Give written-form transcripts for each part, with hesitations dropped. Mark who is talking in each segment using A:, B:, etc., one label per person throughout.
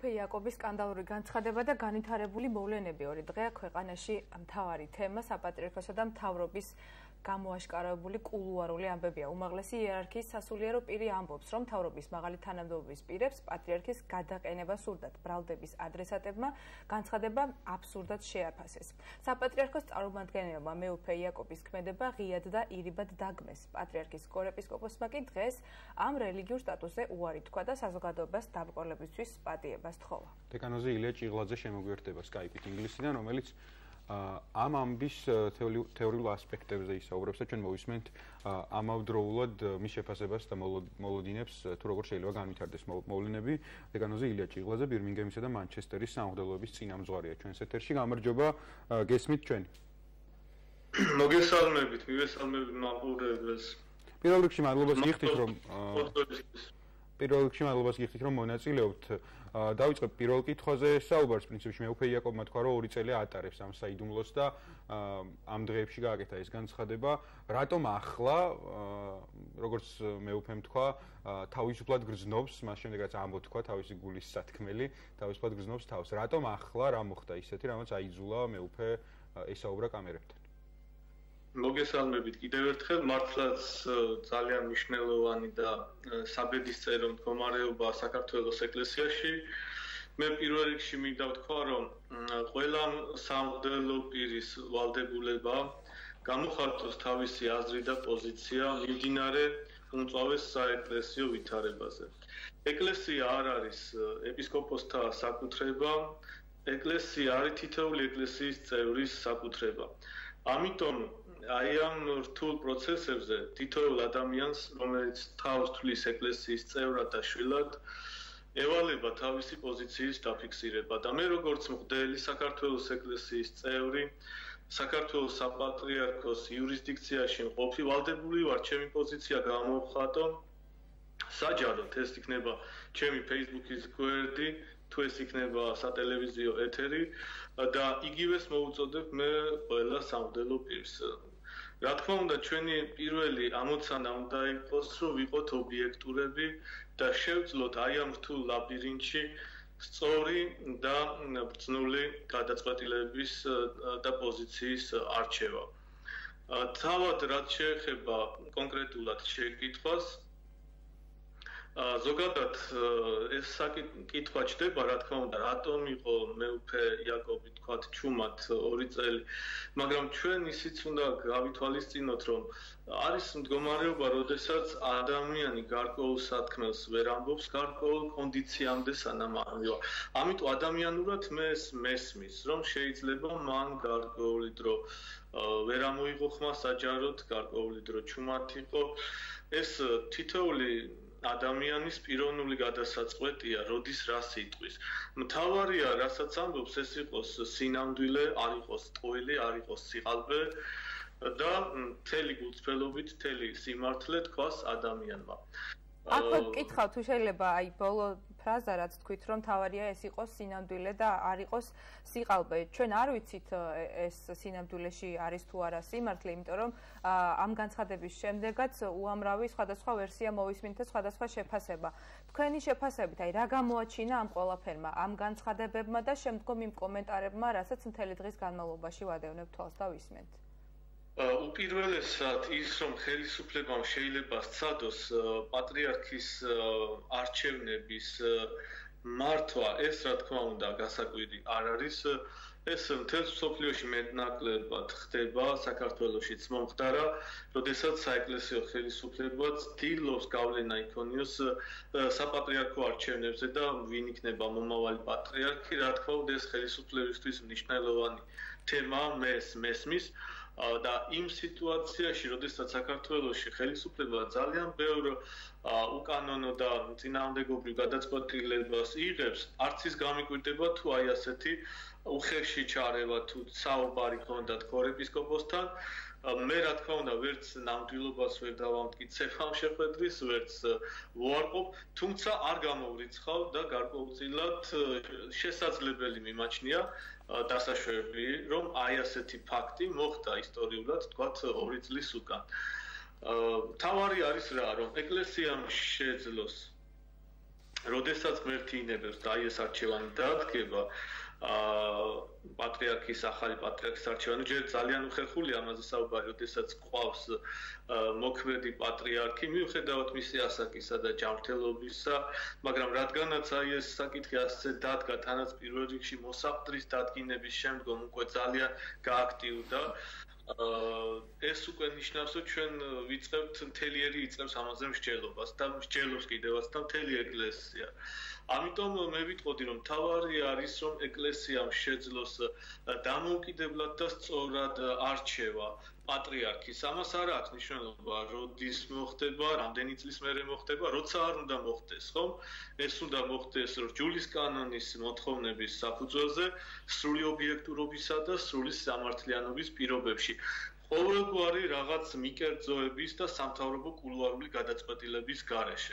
A: მეუფე იაკობის სკანდალური განცხადება და განვითარებული მოვლენები ორი დღეა ქვეყანაში მთავარი თემა საპატრიარქოსა და მთავრობის გამოაშკარავებული კულუარული ამბებია. უმაღლესი იერარქიის სასულიერო პირი ამბობს, რომ მთავრობის მაღალი თანამდებობის პირებს პატრიარქის გადაყენება სურდათ. ბრალდების ადრესატებმა განცხადება აბსურდად შეაფასეს. საპატრიარქოს წარმომადგენელმა მეუფე იაკობის ქმედება ღიად და ირიბად დაგმეს. პატრიარქის კორეპისკოპოსმა კი დღეს ამ რელიგიურ სტატუსზე უარი თქვა და საზოგადოებას დაბრკოლებისთვის პატიებას თხოვა.
B: დეკანოზი ილია ჭიღლაძე შემოგვიერთდება Skype-ით ინგლისიდან, რომელიც ამ ამბის თეორიულ ასპექტებზე ისაუბრებს და ჩვენ მოვისმენთ ამავდროულად მის შეფასებას და მოლოდინებს თუ როგორ შეიძლება განვითარდეს მოვლენები. დეკანოზი ილია ჭიღლაძე ბირმინგემისა და მანჩესტერის სამღვდელოების წინამძღვარია ჩვენს ეთერში. გამარჯობა, გესმით ჩვენ?
C: მოგესალმებით, მივესალმებით მაყურებელს.
B: პირველ რიგში მადლობას გიხდით, რომ მონაწილეობთ. დავიწყებ პირველ კითხვაზე საუბარს. პრინციპში მეუფე იაკობმა თქვა, რომ 2 წელი ატარებს ამ საიდუმლოს და ამ დღეებში გააკეთა ეს განცხადება. რატომ ახლა, როგორც მეუფემ თქვა, თავისუფლად გრძნობს, მას შემდეგ რაც ამბო თქვა თავისი გულის სათქმელი, თავისუფლად გრძნობს თავს. რატომ ახლა რა მოხდა ისეთი, რამაც აიძულა მეუფე ესაუბრა კამერებთან?
C: მოგესალმებით კიდევ ერთხელ, მართლაც ძალიან მნიშვნელოვანი და საბედისწერო მდგომარეობა საქართველოს ეკლესიაში. მე პირველ რიგში მინდა ვთქვა, რომ ყველა სამღვდელო პირის ვალდებულება გამოხატოს თავისი აზრი და პოზიცია მიმდინარე უმწვავეს საეკლესიო ვითარებაზე. ეკლესია არ არის ეპისკოპოსთა საკუთრება, ეკლესია არის თითოეული ეკლესიის წევრის საკუთრება. ამიტომ აი ამ რთულ პროცესებზე თითოეულ ადამიანს, რომელიც თავს თვლის ეკლესიის წევრად და შვილად, ევალება თავისი პოზიციის დაფიქსირება და მე როგორც მღვდელი საქართველოს ეკლესიის წევრი, საქართველოს საპატრიარქოს იურისდიქციაში მყოფი, ვალდებული ვარ ჩემი პოზიცია გამოვხატო. საჯაროდ ეს იქნება ჩემი Facebook-ის გვერდი, თუ ეს იქნება სატელევიზიო ეთერი და იგივეს მოუწოდებ მე ყველა სამღვდელო პირს. რა თქმა უნდა, ჩვენი პირველი ამოცანა უნდა იყოს, რომ ვიყოთ ობიექტურები და შევძლოთ აი ამ რთულ ლაბირინთში სწორი და ბრძნული გადაწყვეტილების და პოზიციის არჩევა. თავად რაც შეეხება კონკრეტულად შეკითხვას, ზოგადად ეს საკითხვა ჩდება, რა თქმა უნდა, რატომ იყო მეუფე იაკობი თქვათ ჩუმად 2 წელი, მაგრამ ჩვენ ისიც უნდა გავითვალისწინოთ, რომ არის მდგომარეობა, როდესაც ადამიანი გარკვეულ სათქმელს ვერ ამბობს, გარკვეულ კონდიციამდე სანამ ამბობს. ამიტომ ადამიანურად მე ეს მესმის, რომ შეიძლება მან გარკვეული დრო ვერ ამოიღო ხმა საჯაროდ, გარკვეული დრო ჩუმად იყო. ეს თითოეული ადამიანის პიროვნული გადასაწყვეტია, როდის რას იტყვის. მთავარია, რასაც ამბობს, ეს იყოს სინამდვილე, არ იყოს ტყუილი, არ იყოს სიყალბე და მთელი გულწრფელობით, მთელი სიმართლე თქვას ადამიანმა.
A: აქ ვკითხავ, თუ შეიძლება აი ბოლო ფრაზა რაც თქვით, რომ თავარია ეს იყოს სინამდვილე და არ იყოს სიყალბე. ჩვენ არ ვიცით ეს სინამდვილეში არის თუ არა სიმართლე, იმიტომ რომ ამ განცხადების შემდეგაც უამრავი სხვადასხვა ვერსია მოვისმინეთ და სხვადასხვა შეფასება. თქვენი შეფასებით, აი რა გამოაჩინა ამ ყველაფერმა, ამ განცხადებებმა და შემდგომ იმ კომენტარებმა, რასაც მთელი დღის განმავლობაში ვადევნებთ თვალს და ვისმენთ?
C: უპირველესად ის, რომ ხელისუფლებამ შეიძლება სცადოს პატრიარქის არჩევნების მართვა, ეს რა თქმა უნდა გასაკვირი არ არის. ეს მთელს მსოფლიოში მეტნაკლებად ხდება, საქართველოშიც მომხდარა, როდესაც საეკლესიო ხელისუფლება ცდილობს გავლენა იქონიოს საპატრიარქო არჩევნებზე და ვინ იქნება მომავალი პატრიარქი, რა თქმა უნდა ეს ხელისუფლებისთვის მნიშვნელოვანი თემა, მე ეს მესმის. და იმ სიტუაციაში, როდესაც საქართველოში ხელისუფლება ძალიან ბევრ უკანონო და წინააღმდეგობრივ გადაწყვეტილებას იღებს, არც ის გამიკვირდება თუ აი ასეთი უხეში ჩარევა თუ საუბარი ჰქონდათ კორეპისკოპოსთან. მე რა თქმა უნდა ვერც ნამდვილობას ვერ დავამტკიცებ ამ შეხვედრის, ვერც ვუარყოფ, თუმცა არ გამოვრიცხავ და გარკვეულწილად შესაძლებელი მიმაჩნია დასაშვები, რომ აი ასეთი ფაქტი მოხდა ისტორიულად, თქვათ 2 წლის უკან. თავარი არის რა, რომ ეკლესიამ შეძლოს როდესაც ღმერთი ინებებს და ეს არჩევანი დაადგება, პატრიარქის ახალი პატრიარქის არჩევანი ჯერ ძალიან უხერხულია ამაზე საუბარი, როდესაც ყავს მოქმედი პატრიარქი, მიუხედავად მისი ასაკისა და ჯანმრთელობისა, მაგრამ რადგანაც ეს საკითხი ასე დადგა, თანაც პირველ რიგში მოსაყდრის დადგინების შემდგომ უკვე ძალიან გააქტიურდა. ეს უკვე ნიშნავს, რომ ჩვენ ვიწყებთ მთელი იწევს ამაზე მსჯელობას და მსჯელობს კიდევაც და მთელი ეკლესია. ამიტომ მე ვიტყოდი, რომ თავარი არის, რომ ეკლესიამ შეძლოს დამოუკიდებლად და სწორად არჩევა პატრიარქის. ამას არ აქვს მნიშვნელობა, როდის მოხდება, რამდენი წლის მერე მოხდება, როცა არ უნდა მოხდეს, ხომ? ეს უნდა მოხდეს რჯულის კანონის მოთხოვნების საფუძველზე, სრული ობიექტურობისა და სრული სამართლიანობის პირობებში. ყოველგვარი რაღაც მიკერძოების და სამთავრობო კულუარული გადაწყვეტილების გარეშე.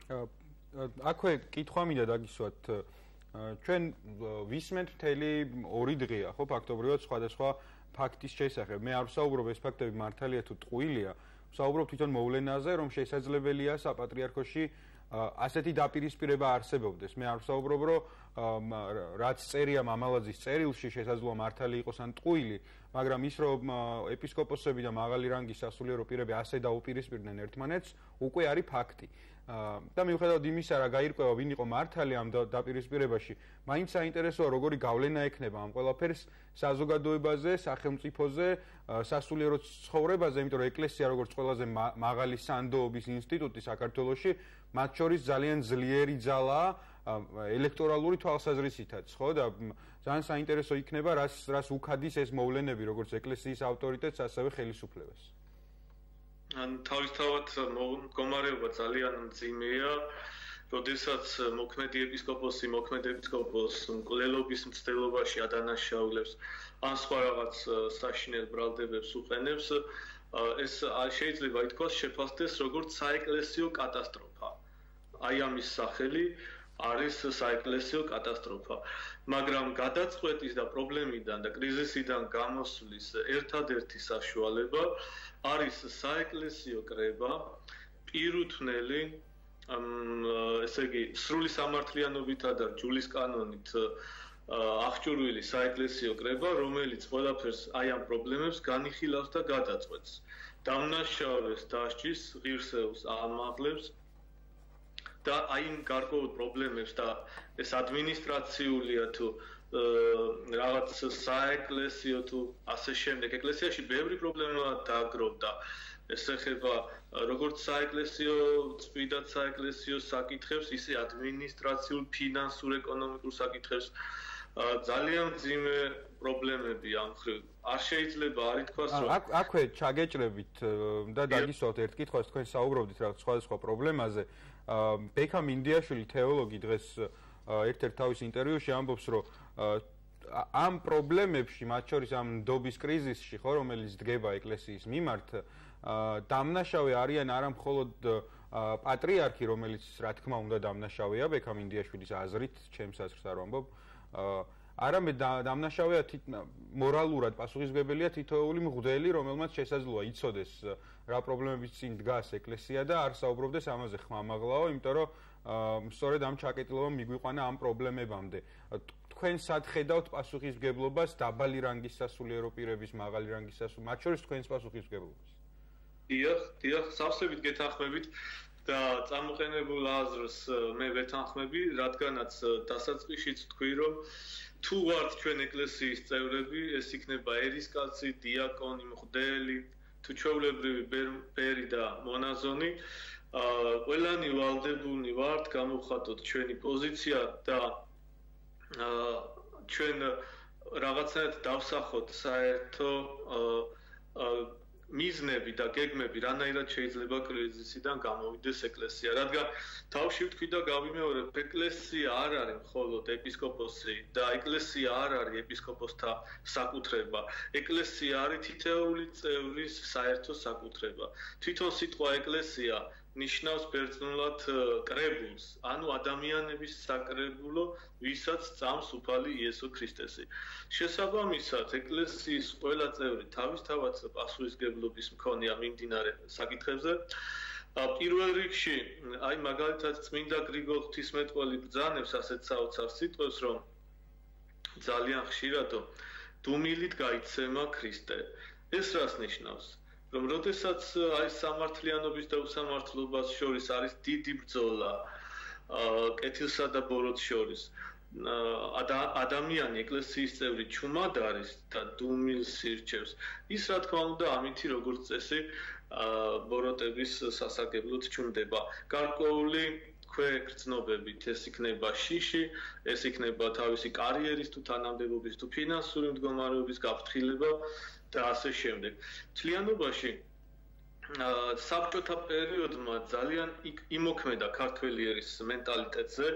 B: აქვე კითხვა მინდა დაგისვათ. ჩვენ ვისმენთ მთელი 2 დღეა, ხო, ფაქტობრივად სხვადასხვა ფაქტის შესახებ. მე არ ვსაუბრობ ეს ფაქტები მართალია თუ ტყუილია, ვსაუბრობ თვითონ მოვლენაზე, რომ შესაძლებელია საპატრიარქოში ასეთი დაპირისპირება არსებობდეს. მე არ ვსაუბრობ, რომ რაც წერია მამალაძის წერილში შესაძლოა მართალი იყოს ან ტყუილი, მაგრამ ის რომ ეპისკოპოსები და მაღალი რანგის სასულიერო პირები ასე დაუპირისპირდნენ ერთმანეთს, უკვე არის ფაქტი. და მიუხედავად იმისა, რა გაირკვევა ვინ იყო მართალი ამ დაპირისპირებაში, მაინც საინტერესოა როგორი გავლენა ექნება ამ ყველაფერს საზოგადოებაზე, სახელმწიფოზე, სასულიერო ცხოვრებაზე, იმიტომ რომ ეკლესია როგორც ყველაზე მაღალი სანდოობის ინსტიტუტი საქართველოში, მათ შორის ძალიან ძლიერი ძალაა ელექტორალური თვალსაზრისითაც, ხო? და ძალიან საინტერესო იქნება, რას უქადის ეს მოვლენები, როგორც ეკლესიის ავტორიტეტს, ასევე ხელისუფლებას.
C: თავისთავად მდგომარეობა ძალიან მძიმეა, როდესაც მოქმედი ეპისკოპოსი მკვლელობის მცდელობაში ადანაშაულებს ან სხვა რაღაც საშინელ ბრალდებებს უყენებს, ეს შეიძლება ითქვას შეფასდეს როგორც საეკლესიო კატასტროფა. აი ამის სახელი არის საეკლესიო კატასტროფა. მაგრამ გადაწყვეტის და პრობლემიდან და კრიზისიდან გამოსვლის ერთადერთი საშუალება არის საეკლესიო კრება, პირუთვნელი, ესე იგი, სრული სამართლიანობითა და ჯულის კანონით აღჭურვილი საეკლესიო კრება, რომელიც ყველაფერს აი ამ პრობლემებს განიხილავს და გადაწყვეტს. დამნაშავეს დასჯის, ღირსეულს ამაღლებს და აი იმ გარკვეულ პრობლემებს და ეს ადმინისტრაციულია თუ რაღაც საეკლესიო თუ ასე შემდეგ ეკლესიაში ბევრი პრობლემა დააგროვდა. ეს ეხება როგორც საეკლესიო წმინდად საეკლესიო საკითხებს, ისე ადმინისტრაციულ, ფინანსურ, ეკონომიკურ საკითხებს. ძალიან მძიმე პრობლემები ამ ხრივ. არ შეიძლება არ ითქვას, რომ
B: აქვე ჩაგეჭრებით და დაგისვათ ერთ კითხვას, თქვენ საუბრობდით რაღაც სხვადასხვა პრობლემაზე. ბექამ ინდიაშვილი თეოლოგი დღეს ერთ-ერთ თავის ინტერვიუში ამბობს, რომ ამ პრობლემებში, მათ შორის ამ ნდობის კრიზისში, ხო, რომელიც დგება ეკლესიის მიმართ, დამნაშავე არიან არა მხოლოდ პატრიარქი, რომელიც რა თქმა უნდა დამნაშავეა, ბექამ ინდიაშვილის აზრით, ჩემს აზრს არ ვამბობ, არამედ დამნაშავეა მორალურად პასუხისმგებელია თითოეული მღვდელი, რომელმაც შესაძლოა იცოდეს რა პრობლემების წინ დგას ეკლესია და არ საუბრობდეს ამაზე ხმამაღლაო, იმიტომ რომ სწორედ ამ ჩაკეტილობამ მიგვიყვანა ამ პრობლემებამდე. თქვენ სად ხედავთ პასუხისმგებლობას დაბალი რანგის სასულიერო პირების, მაღალი რანგის სასულიერო, მათ შორის თქვენს პასუხისმგებლობას?
C: დიახ, სავსებით გეთანხმებით და წამოყენებულ აზრს მე ვეთანხმები, რადგანაც დასაწყისშიც თქვი, რომ თუ ვართ ჩვენ ეკლესიის წევრები, ეს იქნება ერისკაცი, დიაკონი, მღვდელი, თუ ჩვეულებრივი ბერი და მონაზონი, ყველანი ვალდებულნი ვართ გამოვხატოთ ჩვენი პოზიცია და ჩვენ რაღაცნაირად დავსახოთ საერთო მიზნები და გეგმები, რანაირად შეიძლება კრიზისიდან გამოვიდეს ეკლესია. რადგან თავში ვთქვი და გავიმეორებ, ეკლესია არ არის მხოლოდ ეპისკოპოსი და ეკლესია არ არის ეპისკოპოსთა საკუთრება. ეკლესია არის თითოეული წევრის საერთო საკუთრება. თვითონ სიტყვა ეკლესია ნიშნავს ბერძნულად კრებულს, ანუ ადამიანების საკრებულო, ვისაც წამს უფალი იესო ქრისტესი. შესაბამისად, ეკლესიის ყველა წევრი თავისთავად პასუხისმგებლობის მქონეა მიმდინარე საკითხებზე პირველ რიგში, აი მაგალითად წმინდა გრიგოლ ღვთისმეტყველი ბრძანებს ასეთ საოცარ სიტყვებს, რომ ძალიან ხშირადო დუმილით გაიცემა ქრისტე. ეს რას ნიშნავს? რომ როდესაც აი სამართლიანობის და უსამართლობას შორის არის დიდი ბრძოლა, კეთილსა და ბოროტს შორის, ადამიანი ეკლესიის წევრი ჩუმად არის და დუმილს ირჩევს. ის რა თქმა უნდა ამითი როგორც წესი ბოროტების სასარგებლოდ ჩუმდება. გარკვეული ქვეგრძნობებით ეს იქნება შიში, ეს იქნება თავისი კარიერის თუ თანამდებობის თუ ფინანსური მდგომარეობის გაფრთხილება და ასე შემდეგ. მთლიანობაში საბჭოთა პერიოდმა ძალიან იმოქმედა ქართველი ერის მენტალიტეტზე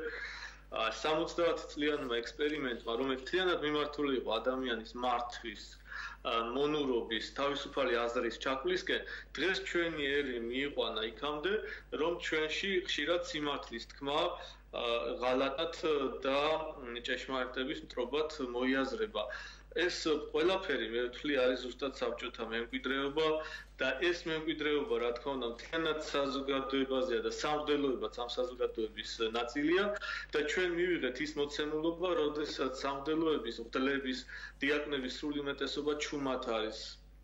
C: 70 წლიანმა ექსპერიმენტმა, რომელიც მთლიანად მიმართული იყო ადამიანის მართვის, მონურობის, თავისუფალი აზრის ჩაკვლისკენ, დღეს ჩვენი ერი მიიყვანა იქამდე, რომ ჩვენში ხშირად სიმართლის თქმა ღალატად და ჭეშმარიტების მტრობად მოიაზრება. ეს ყველაფერი მე ვთვლი არის ზუსტად საბჭოთა მემკვიდრეობა და ეს მემკვიდრეობა რა თქმა უნდა მთლიანად საზოგადოებაზეა და სამღვდელოებაც ამ საზოგადოების ნაწილია და ჩვენ მივიღეთ ის მოცემულობა, როდესაც სამღვდელოების, მღვდლების, დიაკვნების სრული უმეტესობა ჩუმად არის.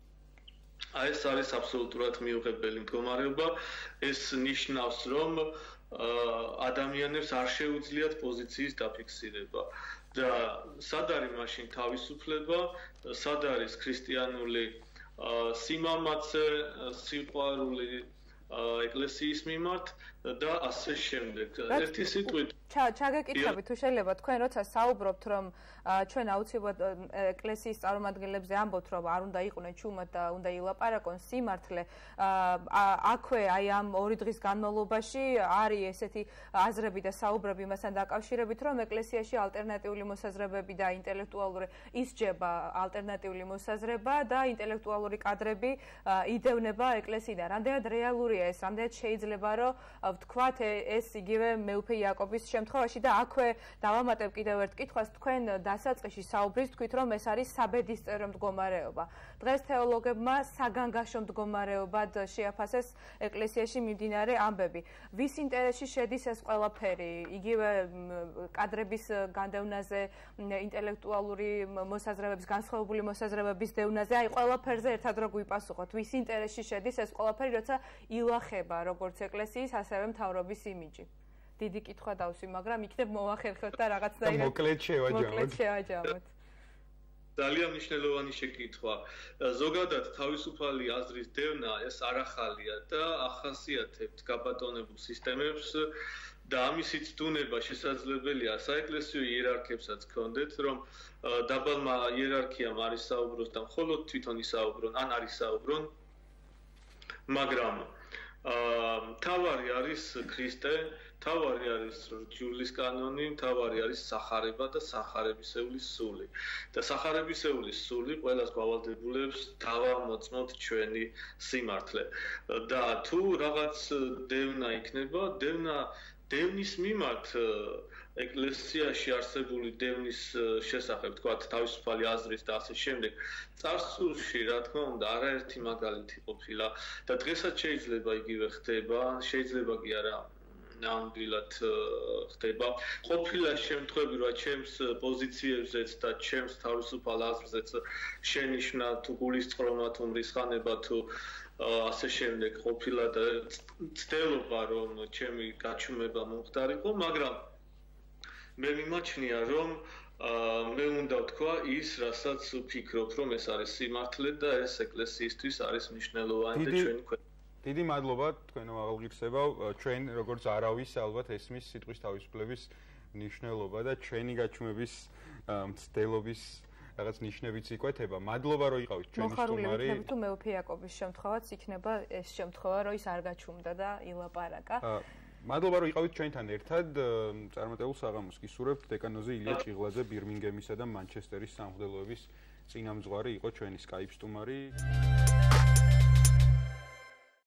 C: აი ეს არის აბსოლუტურად მიუღებელი მდგომარეობა. ეს ნიშნავს, რომ ადამიანებს არ შეუძლიათ პოზიციის დაფიქსირება. და სად არის მაშინ თავისუფლება, სად არის ქრისტიანული სიმამაცე, სიყვარული ეკლესიის მიმართ და ასე შემდეგ. ერთი სიტყვით
A: ჩაგეკითხები თუ შეიძლება თქვენ როცა საუბრობთ რომ ჩვენ აუცილებლად ეკლესიის წარმომადგენლებზე ამბობთ რომ არ უნდა იყვნენ ჩუმად და უნდა ილაპარაკონ სიმართლე აქვე აი ამ 2 დღის განმავლობაში არის ესეთი აზრები და საუბრები მასთან დაკავშირებით რომ ეკლესიაში ალტერნატიული მოსაზრებები და ინტელექტუალური ისჯება ალტერნატიული მოსაზრება და ინტელექტუალური კადრები იდევნება ეკლესიიდან. რამდენად რეალურია ეს, რამდენად შეიძლება რომ ვთქვათ ეს იგივე მეუფე იაკობის შემთხვევაში და აქვე დავამატებ კიდევ ერთ კითხვას თქვენ დასაწყისში საუბრის თქვით რომ ეს არის საბედისწერო მდგომარეობა. დღეს თეოლოგებმა საგანგაშო მდგომარეობად შეაფასეს ეკლესიაში მიმდინარე ამბები. ვის ინტერესში შედის ეს ყველაფერი? იგივე კადრების განდევნაზე, ინტელექტუალური მოსაზრებების, განსხვავებული მოსაზრებების დევნაზე, აი ყველაფერზე ერთად რო გვიპასუხოთ, ვის ინტერესში შედის ეს ყველაფერი, როცა ილახება როგორც ეკლესიის, ასევე მთავრობის იმიჯი. დიდი კითხვა დავსვი, მაგრამ იქნებ მოახერხოთ და რაღაცნაირად
B: მოკლედ
A: შევაჯამოთ.
C: ძალიან მნიშვნელოვანი შეკითხვა. ზოგადად თავისუფალი აზრის დევნა ეს არ ახალია და ახასიათებთ გაბატონებულ სისტემებს და ამისი ცდუნება შესაძლებელია საეკლესიო იერარქებსაც გქონდეთ, რომ დაბალმა იერარქიამ არის საუბროს და მხოლოდ თვითონ ისაუბრონ, ან არის საუბრონ, მაგრამ თავარი არის ქრისტე, თავარი არის რჯულის კანონი, თავარი არის სახარება და სახარებისეულის სული. და სახარებისეულის სული ყველას გავალდებულებს დავამოწმოთ ჩვენი სიმართლე. და თუ რაღაც დევნა იქნება, დევნის მიმართ ეკლესიაში არსებული დევნის შესახებ, თქვათ, თავისუფალი აზრის და ასე შემდეგ, წარსულში, რა თქმა უნდა, არაერთი მაგალითი ყოფილა და დღესაც შეიძლება იგივე ხდება, შეიძლება კი არა ნამდვილად ხდება. ყოფილა შემთხვევები, რომ ჩემს პოზიციებზეც და ჩემს თავისუფალ აზრზეც შენიშნა თუ გულისწყრომა თუ მრისხანება თუ ასე შემდეგ ყოფილა და ცდილობა რომ ჩემი გაჩუმება მომხდარიყო, მაგრამ მე მიმაჩნია რომ მე უნდა ვთქვა ის, რასაც ვფიქრობ, რომ ეს არის სიმართლე და ეს ეკლესიისთვის არის მნიშვნელოვანი და ჩვენი
B: დიდი მადლობა თქვენო აღგიხსებავ. ჩვენ როგორც არავის ალბათ ესმის სიტყვის თავისუფლების მნიშვნელობა და ჩვენი გაჩუმების მცდელობის რაღაც ნიშნებიც იკვეთება. მადლობა რომ იყავით ჩვენი სტუმარი.
A: მოხარული ვიქნებით თუ მეუფე იაკობის შემთხვევაც იქნება ეს შემთხვევა, რომ ის არ გაჩუმდა და ილაპარაკა.
B: მადლობა რომ იყავით ჩვენთან ერთად. წარმატებულ საღამოს გისურვებთ. დეკანოზე ილია ჭიღლაძე ბირმინგემისა და მანჩესტერის სამღვდელოების წინამძღვარი იყო ჩვენი Skype სტუმარი.